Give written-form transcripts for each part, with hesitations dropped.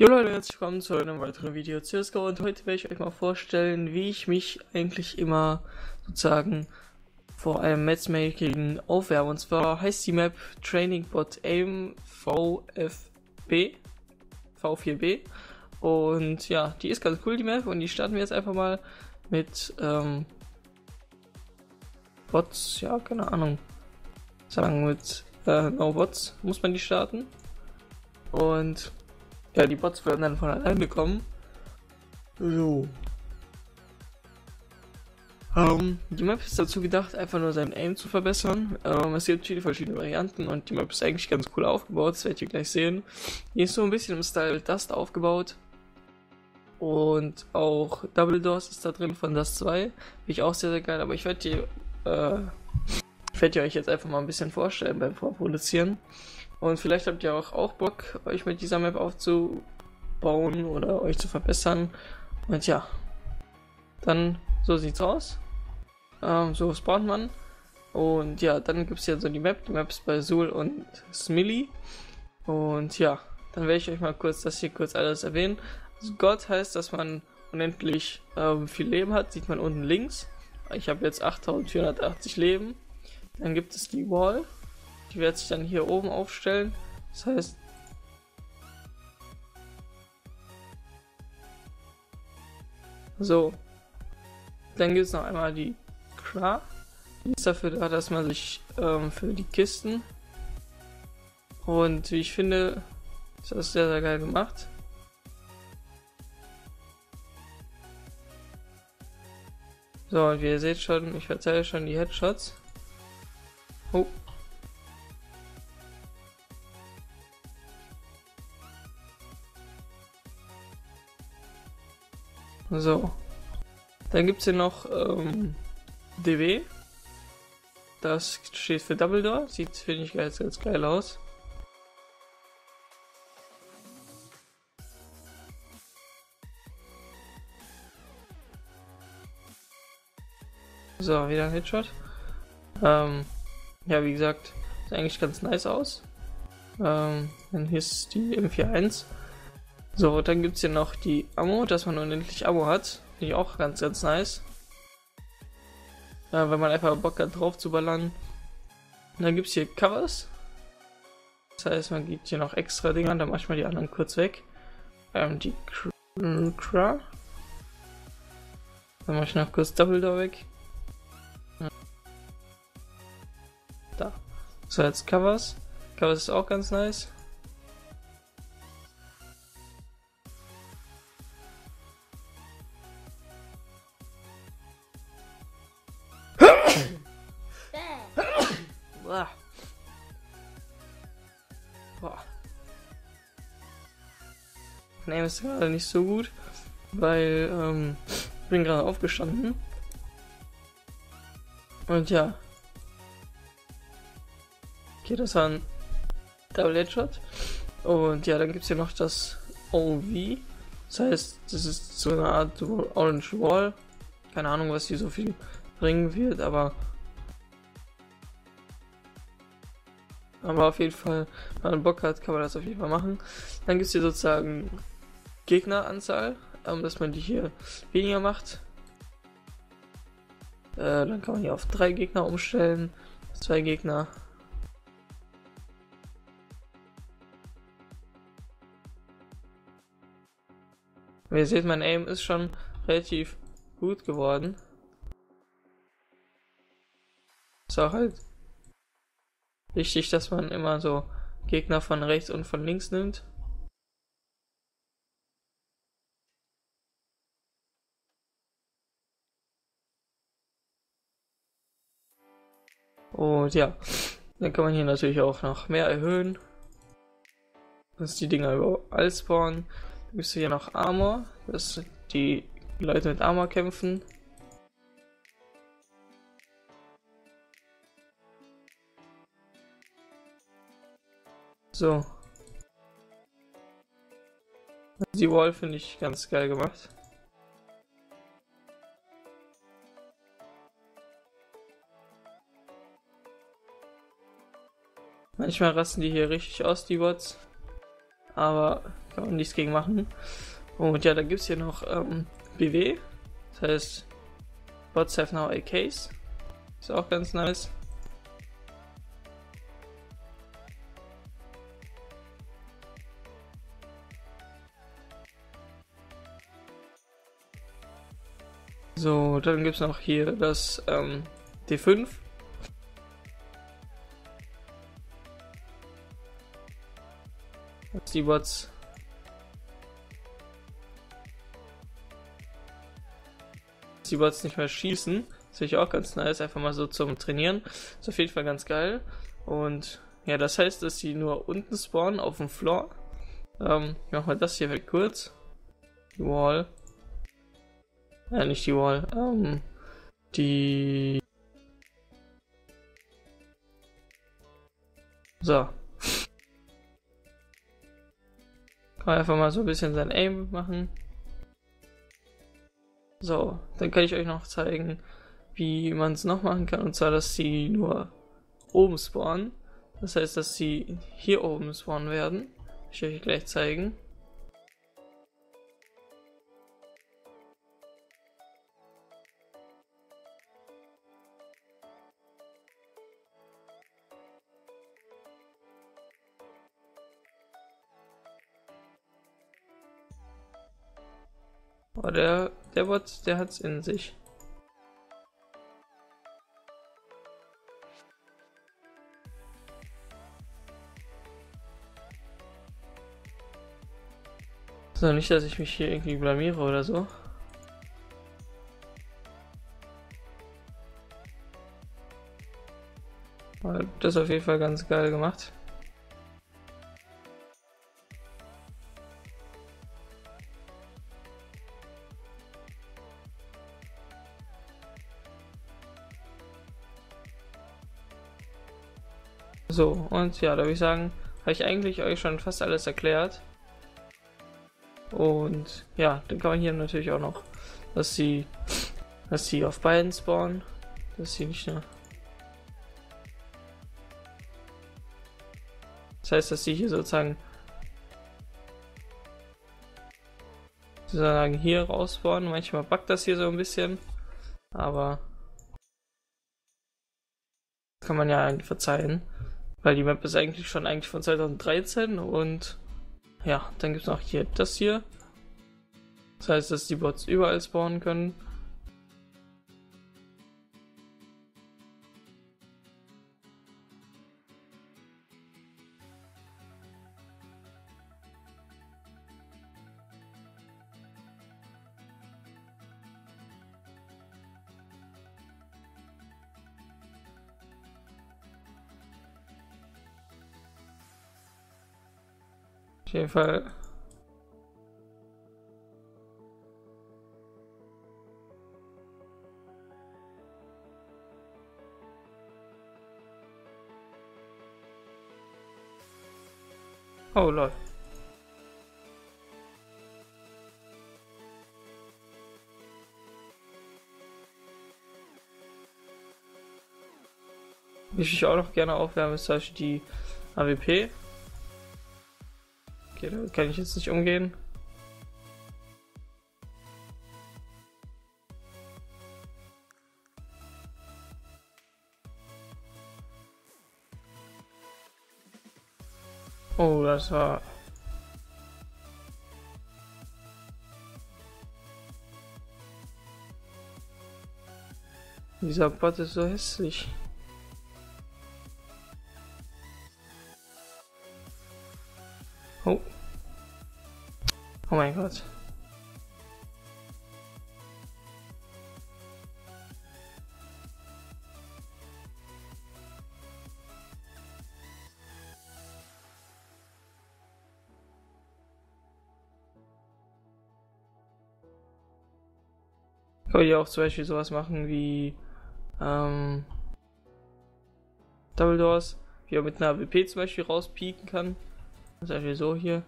Jo Leute, herzlich willkommen zu einem weiteren Video CSGO und heute werde ich euch mal vorstellen, wie ich mich eigentlich immer sozusagen vor einem Matchmaking aufwärme. Und zwar heißt die Map Training Bot Aim V4B und ja, die ist ganz cool, die Map, und die starten wir jetzt einfach mal mit Bots, ja, keine Ahnung, sagen mit No Bots muss man die starten. Und ja, die Bots werden dann von alleine kommen. So. Die Map ist dazu gedacht, einfach nur seinen Aim zu verbessern. Es gibt viele verschiedene Varianten und die Map ist eigentlich ganz cool aufgebaut, das werdet ihr gleich sehen. Die ist so ein bisschen im Style Dust aufgebaut. Und auch Double Doors ist da drin von Dust 2. Finde ich auch sehr, sehr geil, aber ich werde euch jetzt einfach mal ein bisschen vorstellen beim Vorproduzieren. Und vielleicht habt ihr auch Bock, euch mit dieser Map aufzubauen oder euch zu verbessern. Und ja, dann so sieht's aus. So spawnt man. Und ja, dann gibt es ja so die Map. Die Map ist bei Sul und Smilly. Und ja, dann werde ich euch mal das hier kurz alles erwähnen. Also God heißt, dass man unendlich viel Leben hat. Sieht man unten links. Ich habe jetzt 8480 Leben. Dann gibt es die Wall. Die wird sich dann hier oben aufstellen. Das heißt, so. Dann gibt es noch einmal die Cra. Die ist dafür da, dass man sich für die Kisten. Und wie ich finde, ist das sehr, sehr geil gemacht. So, und wie ihr seht schon, ich verteile schon die Headshots. Oh. So. Dann gibt es hier noch DW. Das steht für Double Door. Sieht, finde ich, ganz geil aus. So, wieder ein Headshot. Ja, wie gesagt, sieht eigentlich ganz nice aus. Dann hier ist die M41. So, dann gibt es hier noch die Ammo, dass man unendlich Ammo hat. Finde ich auch ganz nice. Wenn man einfach Bock hat, drauf zu ballern. Und dann gibt es hier Covers. Das heißt, man gibt hier noch extra Dinger, dann mache ich mal die anderen kurz weg. Die Cra. Dann mache ich noch kurz Double Door weg. Da. So, jetzt Covers. Covers ist auch ganz nice. Boah. Mein Aim ist gerade nicht so gut, weil ich bin gerade aufgestanden. Und ja. Okay, das war ein Double Headshot. Und ja, dann gibt es hier noch das OV. Das heißt, das ist so eine Art Orange Wall. Keine Ahnung, was die so viel bringen wird, aber auf jeden Fall, wenn man Bock hat, kann man das auf jeden Fall machen. Dann gibt es hier sozusagen Gegneranzahl, dass man die hier weniger macht. Dann kann man hier auf 3 Gegner umstellen, 2 Gegner. Wie ihr seht, mein Aim ist schon relativ gut geworden. Ist auch halt wichtig, dass man immer so Gegner von rechts und von links nimmt. Und ja, dann kann man hier natürlich auch noch mehr erhöhen, dass die Dinger überall spawnen. Dann gibt es hier noch Armor, dass die Leute mit Armor kämpfen. So. Die Wall finde ich ganz geil gemacht. Manchmal rasten die hier richtig aus, die Bots. Aber kann man nichts gegen machen. Und ja, da gibt es hier noch BW, das heißt Bots have now AKs, ist auch ganz nice. So, dann gibt es noch hier das D5. Dass die Bots nicht mehr schießen. Das finde ich auch ganz nice, einfach mal so zum Trainieren. Ist auf jeden Fall ganz geil. Und ja, das heißt, dass sie nur unten spawnen auf dem Floor. Ich mach mal das hier weg kurz. Die Wall. Nicht die Wall. Die. So. Kann einfach mal so ein bisschen sein Aim machen. So, dann kann ich euch noch zeigen, wie man es noch machen kann. Und zwar, dass sie nur oben spawnen. Das heißt, dass sie hier oben spawnen werden. Ich will euch gleich zeigen. Oh, der Bot, der hat's in sich. So, nicht, dass ich mich hier irgendwie blamiere oder so. Aber das ist auf jeden Fall ganz geil gemacht. So, und ja, da würde ich sagen, habe ich eigentlich euch schon fast alles erklärt. Und ja, dann kann man hier natürlich auch noch, dass sie auf beiden spawnen, dass sie nicht nur. Das heißt, dass sie hier sozusagen hier raus spawnen. Manchmal buggt das hier so ein bisschen, aber kann man ja eigentlich verzeihen, weil die Map ist eigentlich von 2013 und ja, dann gibt es noch hier das hier. Das heißt, dass die Bots überall spawnen können. Auf jeden Fall. Oh lol. Wie ich auch noch gerne aufwärmen, ist zum Beispiel die AWP. Okay, damit kann ich jetzt nicht umgehen. Oh, das war. Dieser Bot ist so hässlich. Oh. Oh mein Gott. Kann man hier auch zum Beispiel sowas machen wie Double Doors, wie man mit einer AWP zum Beispiel rauspieken kann. Zum Beispiel so hier.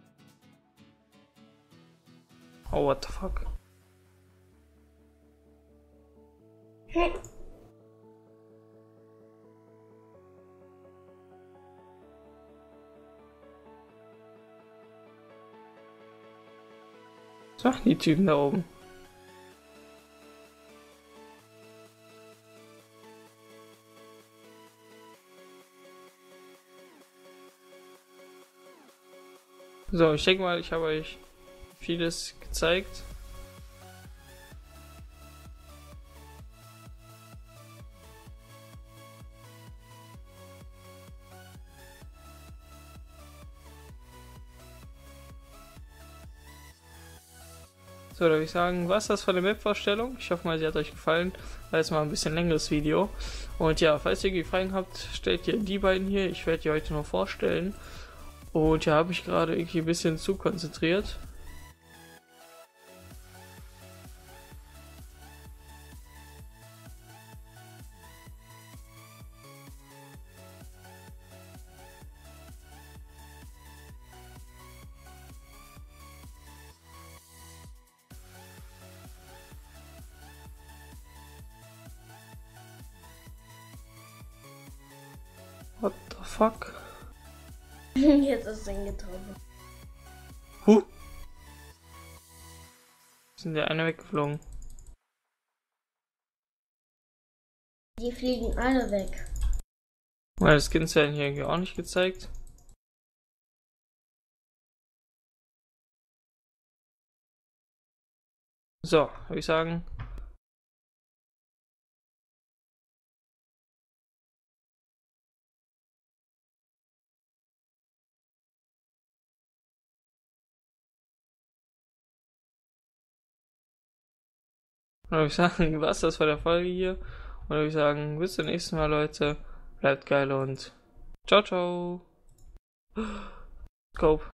Oh, what the fuck? Was machen die Typen da oben? So, ich denke mal, ich habe euch vieles gezeigt. So, da würde ich sagen, was das von der Map-Vorstellung? Ich hoffe mal, sie hat euch gefallen. War jetzt mal ein bisschen längeres Video. Und ja, falls ihr irgendwie Fragen habt, stellt ihr die beiden hier. Ich werde die heute noch vorstellen. Und ja, habe mich gerade irgendwie ein bisschen zu konzentriert. What the fuck? Jetzt ist es getroffen. Sind der eine weggeflogen? Die fliegen alle weg. Meine Skins werden hier irgendwie auch nicht gezeigt. So, würde ich sagen. Dann würde ich sagen, was das war der Folge hier. Und dann würde ich sagen, bis zum nächsten Mal, Leute. Bleibt geil und ciao, ciao. Scope.